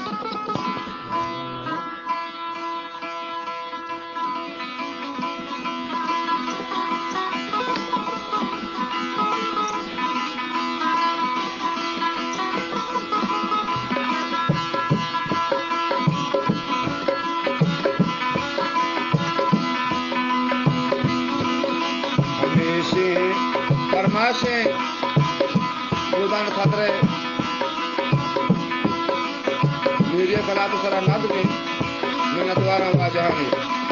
योदान खतरे मीडिया कला तो सरा नाद में मैं द्वारा वाजहानी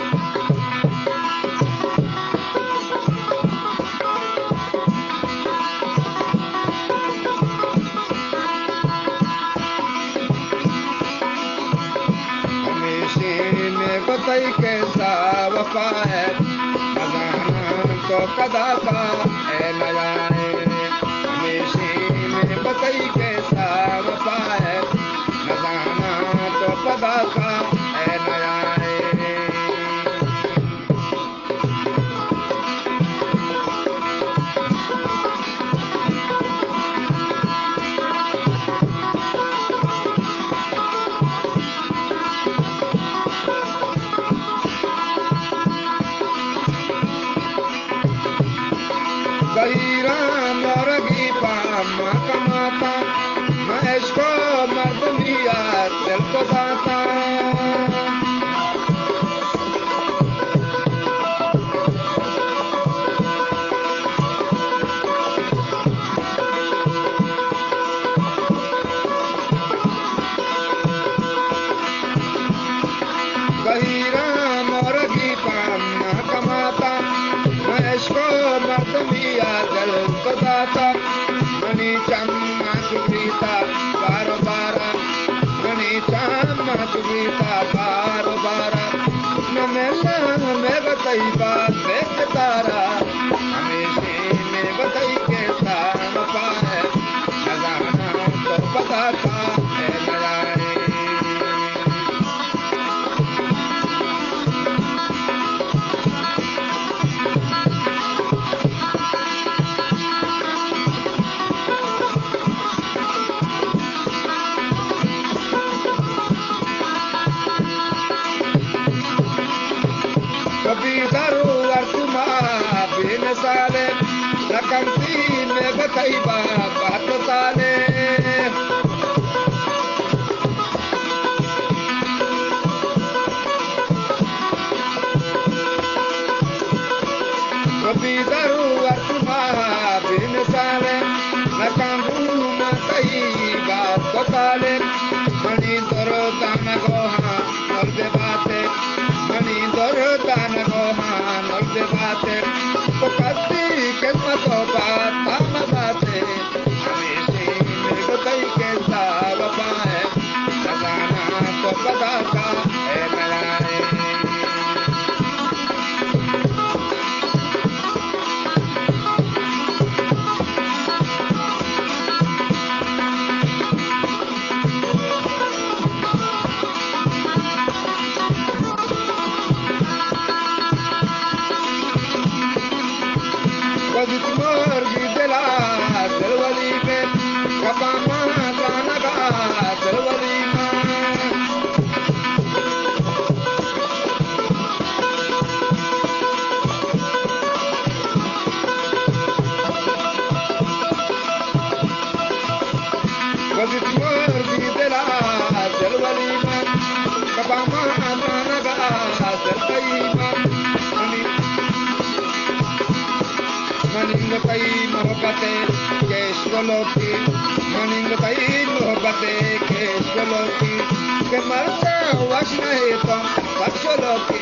हमेशा में बताई कैसा वफा है तो कदा का है नया है हमेशा में बताई कैसा वफा है नजाना तो कदा का है नया है कमाता मैं इसको मर्द लिया दिल को दाता गहीरा मोरगी पाना कमाता मैं इसको मर्द लिया दिल को दाता मनी चम्मा सुगीता बारो बारा मनी चम्मा सुगीता बारो बारा न मेला में बताई बात देख तारा हमेशा में बताई कैसा वफा है नजाना तो पता था है नया साले रकमती में बताई बात साले कभी जरूरत बिन साले रकमू में कई बात साले मनी दरो दान गोहा नर्दे बाते मनी दरो दान गोहा नर्दे बाते तो कस्ती किस्मतों बात हम बाते हमेशा में बताई कैसा वफा है नजाना तो पता का है नया है बलोची मनिंग कई मोहब्बतें केश बलोची के मरता वश नहीं तो बलोची